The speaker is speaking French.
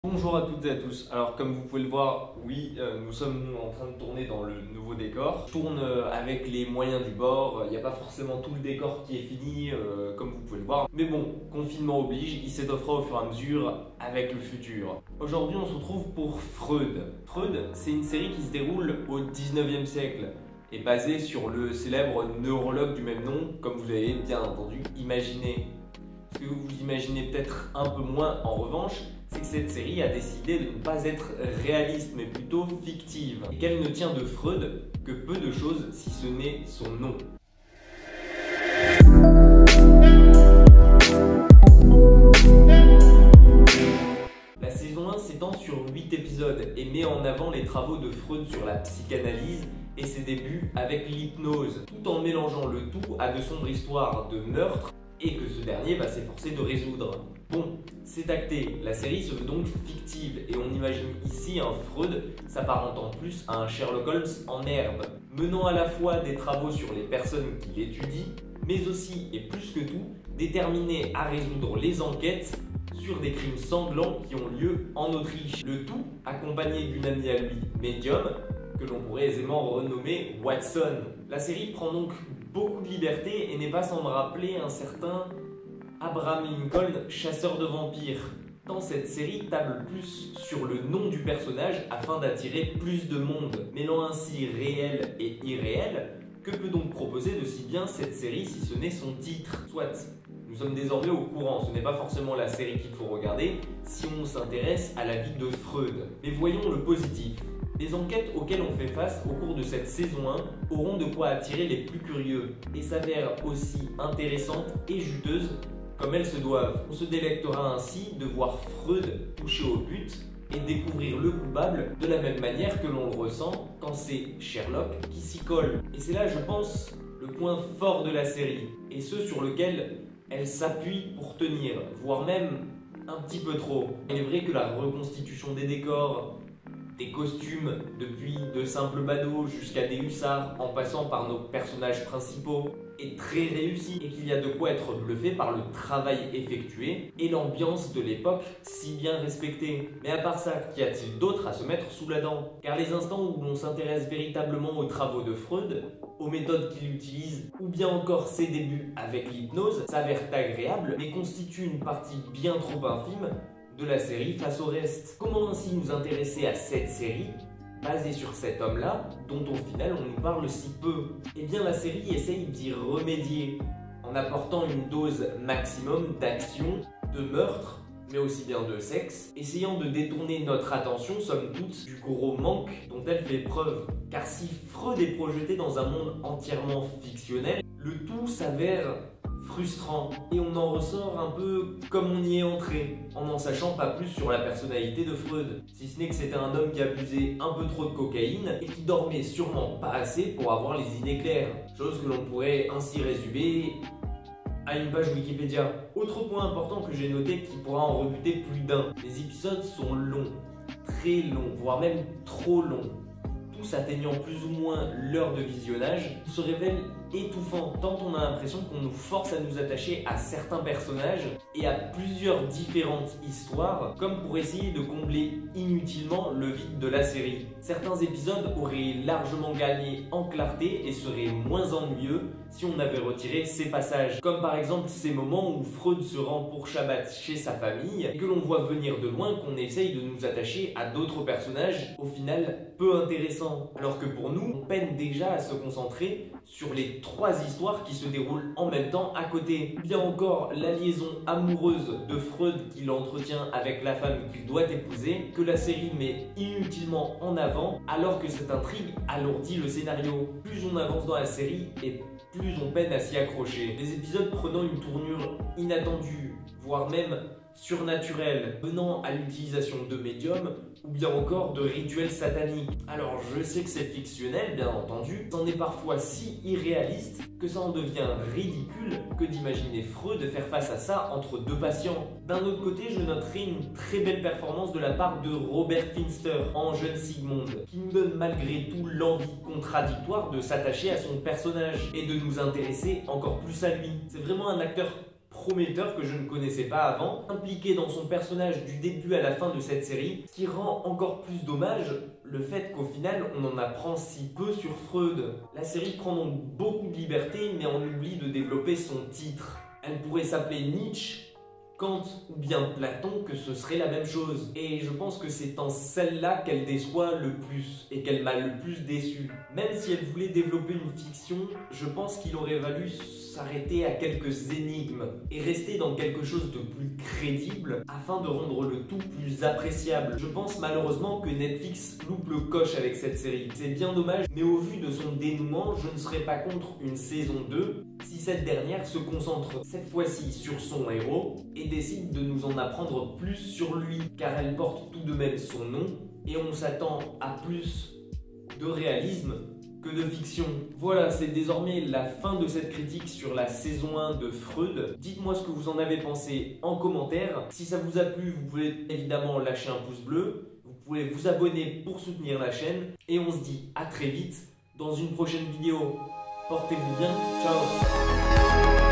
Bonjour à toutes et à tous. Alors comme vous pouvez le voir, oui, nous sommes en train de tourner dans le nouveau décor. Je tourne avec les moyens du bord, il n'y a pas forcément tout le décor qui est fini, comme vous pouvez le voir. Mais bon, confinement oblige, il s'étoffera au fur et à mesure avec le futur. Aujourd'hui on se retrouve pour Freud. Freud, c'est une série qui se déroule au 19e siècle et basée sur le célèbre neurologue du même nom, comme vous avez bien entendu imaginé. Ce que vous imaginez peut-être un peu moins en revanche, c'est que cette série a décidé de ne pas être réaliste mais plutôt fictive et qu'elle ne tient de Freud que peu de choses si ce n'est son nom. La saison 1 s'étend sur 8 épisodes et met en avant les travaux de Freud sur la psychanalyse et ses débuts avec l'hypnose, tout en mélangeant le tout à de sombres histoires de meurtre et que ce dernier va s'efforcer de résoudre. Bon, c'est acté, la série se veut donc fictive et on imagine ici un Freud s'apparentant plus à un Sherlock Holmes en herbe, menant à la fois des travaux sur les personnes qu'il étudie, mais aussi, et plus que tout, déterminé à résoudre les enquêtes sur des crimes sanglants qui ont lieu en Autriche. Le tout accompagné d'une amie à lui, médium, que l'on pourrait aisément renommer Watson. La série prend donc beaucoup de liberté et n'est pas sans me rappeler un certain Abraham Lincoln, chasseur de vampires. Tant cette série table plus sur le nom du personnage afin d'attirer plus de monde, mêlant ainsi réel et irréel. Que peut donc proposer de si bien cette série si ce n'est son titre? Soit, nous sommes désormais au courant, ce n'est pas forcément la série qu'il faut regarder si on s'intéresse à la vie de Freud. Mais voyons le positif. Les enquêtes auxquelles on fait face au cours de cette saison 1 auront de quoi attirer les plus curieux et s'avèrent aussi intéressantes et juteuses comme elles se doivent. On se délectera ainsi de voir Freud toucher au but et découvrir le coupable de la même manière que l'on le ressent quand c'est Sherlock qui s'y colle. Et c'est là, je pense, le point fort de la série, et ce sur lequel elle s'appuie pour tenir, voire même un petit peu trop. Il est vrai que la reconstitution des décors, des costumes, depuis de simples badauds jusqu'à des hussards, en passant par nos personnages principaux, est très réussi et qu'il y a de quoi être bluffé par le travail effectué et l'ambiance de l'époque si bien respectée. Mais à part ça, qu'y a-t-il d'autre à se mettre sous la dent? Car les instants où l'on s'intéresse véritablement aux travaux de Freud, aux méthodes qu'il utilise, ou bien encore ses débuts avec l'hypnose, s'avèrent agréables mais constituent une partie bien trop infime de la série face au reste. Comment ainsi nous intéresser à cette série basée sur cet homme-là, dont au final on nous parle si peu? Eh bien la série essaye d'y remédier, en apportant une dose maximum d'action, de meurtre, mais aussi bien de sexe, essayant de détourner notre attention, somme toute, du gros manque dont elle fait preuve. Car si Freud est projeté dans un monde entièrement fictionnel, le tout s'avère frustrant et on en ressort un peu comme on y est entré, en n'en sachant pas plus sur la personnalité de Freud, si ce n'est que c'était un homme qui abusait un peu trop de cocaïne et qui dormait sûrement pas assez pour avoir les idées claires, chose que l'on pourrait ainsi résumer à une page Wikipédia. Autre point important que j'ai noté qui pourra en rebuter plus d'un, les épisodes sont longs, très longs, voire même trop longs. Tous atteignant plus ou moins l'heure de visionnage, se révèlent étouffants, tant on a l'impression qu'on nous force à nous attacher à certains personnages et à plusieurs différentes histoires, comme pour essayer de combler inutilement le vide de la série. Certains épisodes auraient largement gagné en clarté et seraient moins ennuyeux si on avait retiré ces passages, comme par exemple ces moments où Freud se rend pour Shabbat chez sa famille et que l'on voit venir de loin, qu'on essaye de nous attacher à d'autres personnages au final peu intéressants, alors que pour nous on peine déjà à se concentrer sur les 3 histoires qui se déroulent en même temps à côté. Ou bien encore la liaison amoureuse de Freud qu'il entretient avec la femme qu'il doit épouser, que la série met inutilement en avant alors que cette intrigue alourdit le scénario. Plus on avance dans la série et plus on peine à s'y accrocher. Les épisodes prenant une tournure inattendue, voire même surnaturelle, venant à l'utilisation de médiums ou bien encore de rituels sataniques. Alors je sais que c'est fictionnel bien entendu, c'en est parfois si irréaliste que ça en devient ridicule que d'imaginer Freud faire face à ça entre 2 patients. D'un autre côté, je noterai une très belle performance de la part de Robert Finster en jeune Sigmund, qui nous donne malgré tout l'envie contradictoire de s'attacher à son personnage et de nous intéresser encore plus à lui. C'est vraiment un acteur prometteur que je ne connaissais pas avant, impliqué dans son personnage du début à la fin de cette série, ce qui rend encore plus dommage le fait qu'au final on en apprend si peu sur Freud. La série prend donc beaucoup de liberté mais on oublie de développer son titre. Elle pourrait s'appeler Nietzsche, Kant ou bien Platon, que ce serait la même chose. Et je pense que c'est en celle-là qu'elle déçoit le plus et qu'elle m'a le plus déçu. Même si elle voulait développer une fiction, je pense qu'il aurait valu s'arrêter à quelques énigmes et rester dans quelque chose de plus crédible afin de rendre le tout plus appréciable. Je pense malheureusement que Netflix loupe le coche avec cette série. C'est bien dommage, mais au vu de son dénouement, je ne serais pas contre une saison 2 si cette dernière se concentre cette fois-ci sur son héros et décide de nous en apprendre plus sur lui, car elle porte tout de même son nom et on s'attend à plus de réalisme que de fiction. Voilà, c'est désormais la fin de cette critique sur la saison 1 de Freud. Dites-moi ce que vous en avez pensé en commentaire. Si ça vous a plu, vous pouvez évidemment lâcher un pouce bleu. Vous pouvez vous abonner pour soutenir la chaîne. Et on se dit à très vite dans une prochaine vidéo. Portez-vous bien. Ciao.